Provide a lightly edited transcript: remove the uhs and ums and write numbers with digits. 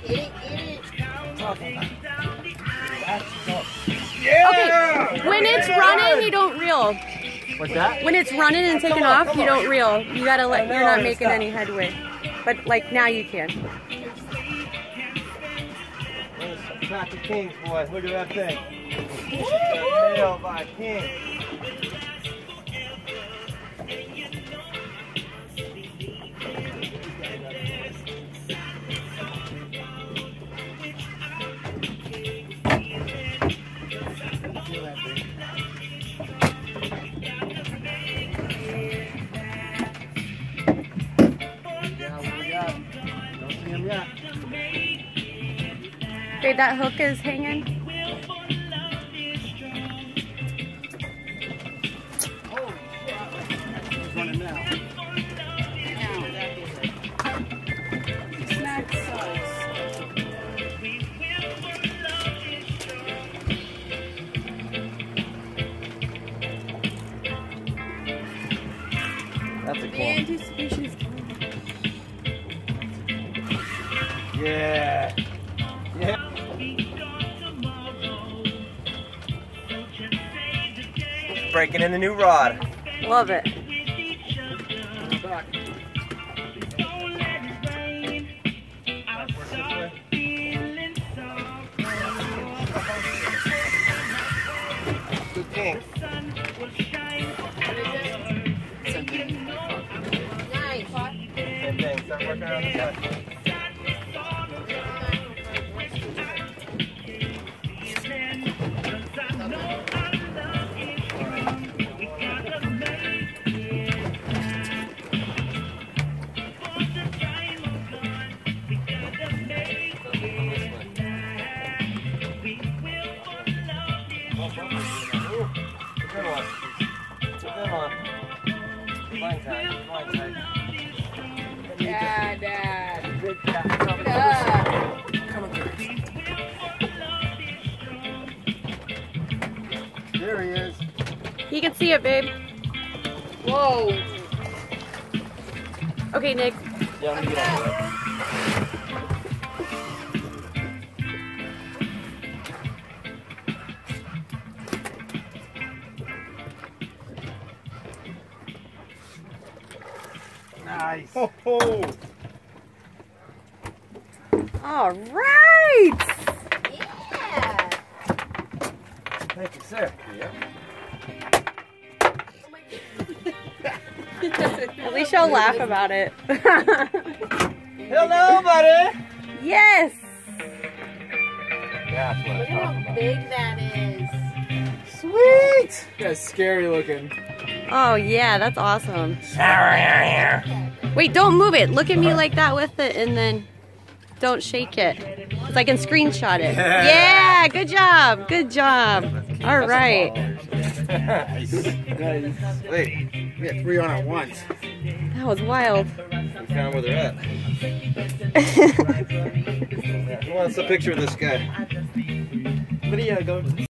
Yeah! Okay, when it's running, you don't reel. What's that? When it's running and taking off, you don't reel. You gotta let, you're not making any headway. But like now you can. Pack of kings, boys. Look at that thing. Nailed by king. Okay, that hook is hanging. He's running now. That's a cool. Anticipation is coming. Yeah. Yeah. Breaking in the new rod. Love it. Good king. Nice. Same thing. Start working around the side. Dad. Good job. Come on, there he is. You can see it, babe. Whoa. Okay, Nick. Yeah, I'm gonna get out of Nice. Ho, ho. All right. Yeah. Thank you, sir. Yep. At least you'll laugh about it. Hello, buddy. Yes. That's what I'm Look at talking how about. big that is. Sweet. That's scary looking. Oh yeah, that's awesome. Wait, don't move it. Look at me like that with it, and then don't shake it. Because I can screenshot it. Yeah, good job. Good job. All right. Nice. Wait, we got 3 on at once. That was wild. We found where they're at. Who wants a picture of this guy? What do you go?